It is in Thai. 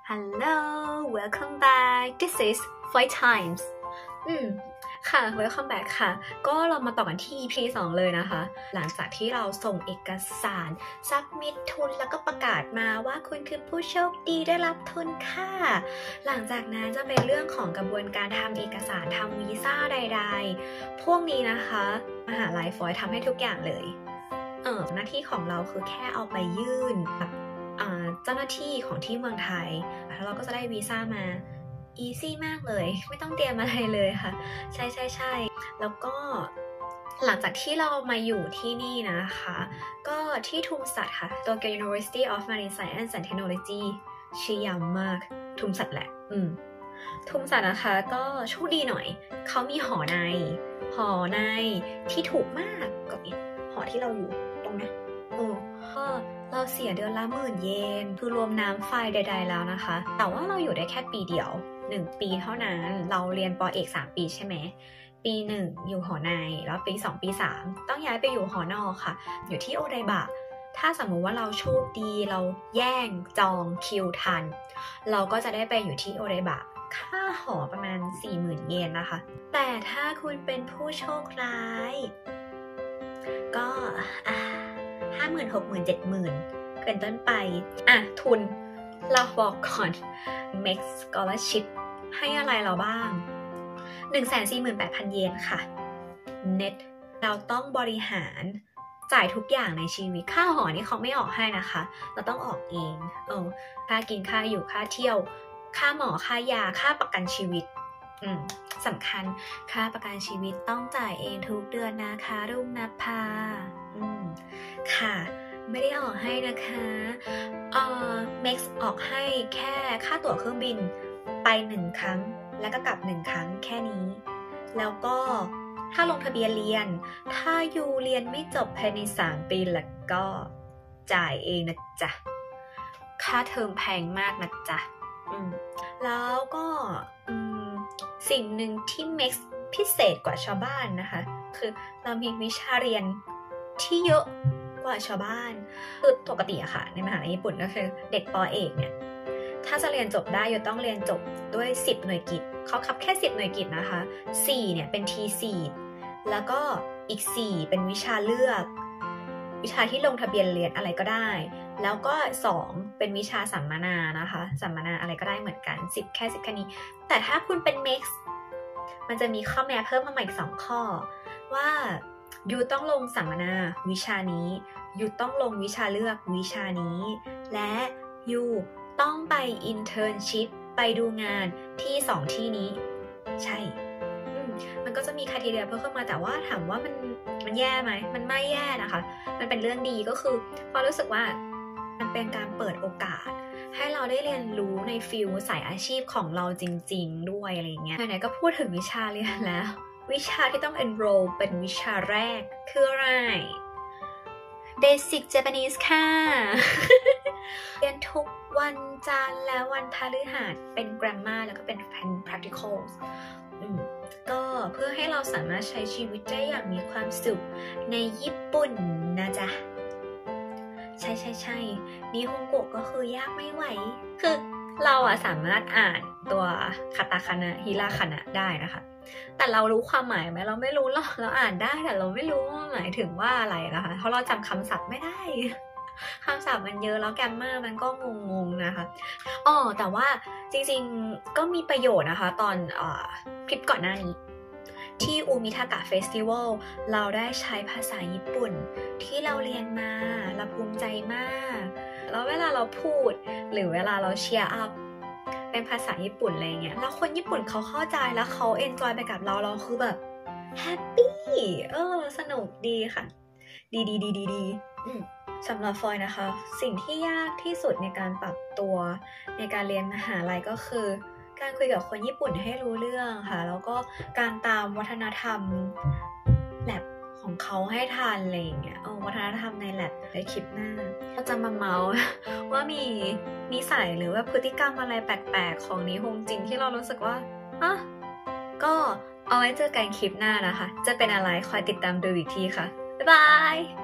Hello welcome back this is Flight Times ค่ะ welcome back ค่ะก็เรามาต่อกันที่ EP 2 เลยนะคะหลังจากที่เราส่งเอกสาร submit ทุนแล้วก็ประกาศมาว่าคุณคือผู้โชคดีได้รับทุนค่ะหลังจากนั้นจะเป็นเรื่องของกระบวนการทำเอกสารทำวีซ่าใดๆพวกนี้นะคะมหาลัยฟอยทำให้ทุกอย่างเลยหน้าที่ของเราคือแค่เอาไปยื่นกับเจ้าหน้าที่ของที่เมืองไทยแล้วเราก็จะได้วีซ่ามา easy มากเลยไม่ต้องเตรียมอะไรเลยค่ะใช่แล้วก็หลังจากที่เรามาอยู่ที่นี่นะคะก็ที่ทุมสัตค่ะ Tokyo University of Marine Science and Technology ชื่อยาวมากทุมสัตแหละทุมสัตนะคะก็โชคดีหน่อยเขามีหอในที่ถูกมากกับหอที่เราอยู่ตรงนี้ก็เราเสียเดือนละ10,000 เยนคือรวมน้ำไฟใดๆแล้วนะคะแต่ว่าเราอยู่ได้แค่ปีเดียว1 ปีเท่านั้นเราเรียนป.เอก3 ปีใช่ไหมปี 1อยู่หอในแล้วปี 2 ปี 3ต้องย้ายไปอยู่หอนอกค่ะอยู่ที่โอไดบะถ้าสมมุติว่าเราโชคดีเราแย่งจองคิวทันเราก็จะได้ไปอยู่ที่โอไดบะค่าหอประมาณ 40,000 เยนนะคะแต่ถ้าคุณเป็นผู้โชคร้ายก็50,000 60,000 70,000เป็นต้นไปทุนเราบอกก่อน Max Scholarship ให้อะไรเราบ้าง 148,000 เยนค่ะ Net เราต้องบริหารจ่ายทุกอย่างในชีวิตค่าหอนี่เขาไม่ออกให้นะคะเราต้องออกเองค่ากินค่าอยู่ค่าเที่ยวค่าหมอค่ายาค่าประกันชีวิตสำคัญค่าประกันชีวิตต้องจ่ายเองทุกเดือนนะคะรุ่งนภาค่ะไม่ได้ออกให้นะคะMax ออกให้แค่ค่าตั๋วเครื่องบินไป1 ครั้งแล้วก็กลับ1 ครั้งแค่นี้แล้วก็ถ้าลงทะเบียนเรียนถ้าอยู่เรียนไม่จบภายใน3 ปีแล้วก็จ่ายเองนะจ๊ะค่าเทอมแพงมากนะจ๊ะแล้วก็สิ่งหนึ่งที่ Max พิเศษกว่าชาวบ้านนะคะคือเรามีวิชาเรียนที่เยอะกว่าชาวบ้านคือปกติอะค่ะในมหาลัยญี่ปุ่นก็คือเด็กป.เอกเนี่ยถ้าจะเรียนจบได้อยู่ต้องเรียนจบด้วย10 หน่วยกิตเขาคับแค่10 หน่วยกิตนะคะ4เนี่ยเป็น T4 แล้วก็อีก4เป็นวิชาเลือกวิชาที่ลงทะเบียนเรียนอะไรก็ได้แล้วก็2เป็นวิชาสัมมนานะคะสัมมนาอะไรก็ได้เหมือนกัน10แค่นี้แต่ถ้าคุณเป็น Max มันจะมีข้อแม้เพิ่มมาใหม่อีก2 ข้อว่ายูต้องลงสัมมนาวิชานี้ยูต้องลงวิชาเลือกวิชานี้และยูต้องไป internship ไปดูงานที่2 ที่นี้ใช่มันก็จะมีคาทีเรียเพิ่มขึ้นมาแต่ว่าถามว่ามันแย่ไหมมันไม่แย่นะคะมันเป็นเรื่องดีก็คือพอรู้สึกว่ามันเป็นการเปิดโอกาสให้เราได้เรียนรู้ในฟิลสายอาชีพของเราจริงๆด้วยอะไรเงี้ยไหนๆก็พูดถึงวิชาเรียนแล้ววิชาที่ต้อง enroll เป็นวิชาแรกคืออะไร Basic Japanese ค่ะ เรียนทุกวันจันทร์และวันพฤหัสเป็น grammar แล้วก็เป็น practicals ก็เพื่อให้เราสามารถใช้ชีวิตได้อย่างมีความสุขในญี่ปุ่นนะจ๊ะใช่นิฮงโกะก็คือยากไม่ไหวคือเราสามารถอ่านตัวคาตาคานะฮิราคานะได้นะคะแต่เรารู้ความหมายไหมเราไม่รู้หรอกเราอ่านได้แต่เราไม่รู้ว่าหมายถึงว่าอะไรนะคะเพราะเราจำคำศัพท์ไม่ได้คำศัพท์มันเยอะแล้วแกรมเมอร์มันก็งงนะคะแต่ว่าจริงๆก็มีประโยชน์นะคะตอนคลิปก่อนหน้านี้ที่อูมิทากะเฟสติวัลเราได้ใช้ภาษาญี่ปุ่นที่เราเรียนมาเราภูมิใจมากแล้วเวลาเราพูดหรือเวลาเราเชียร์อัพเป็นภาษาญี่ปุ่นอะไรเงี้ยแล้วคนญี่ปุ่นเขาเข้าใจแล้วเขาเอนจอยไปกับเราคือแบบแฮปปี้สนุกดีค่ะดีสำหรับฟอยนะคะสิ่งที่ยากที่สุดในการปรับตัวในการเรียนมหาลัยก็คือการคุยกับคนญี่ปุ่นให้รู้เรื่องค่ะแล้วก็การตามวัฒนธรรมแลบของเขาให้ทันอะไรอย่างเงี้ยวัฒนธรรมในแลบในคลิปหน้าก็จะมาเมาว่ามีนิสัยหรือว่าพฤติกรรมอะไรแปลกๆของนิฮงจริงที่เรารู้สึกว่าก็เอาไว้เจอกันคลิปหน้านะคะจะเป็นอะไรคอยติดตามดูอีกทีค่ะบ๊ายบาย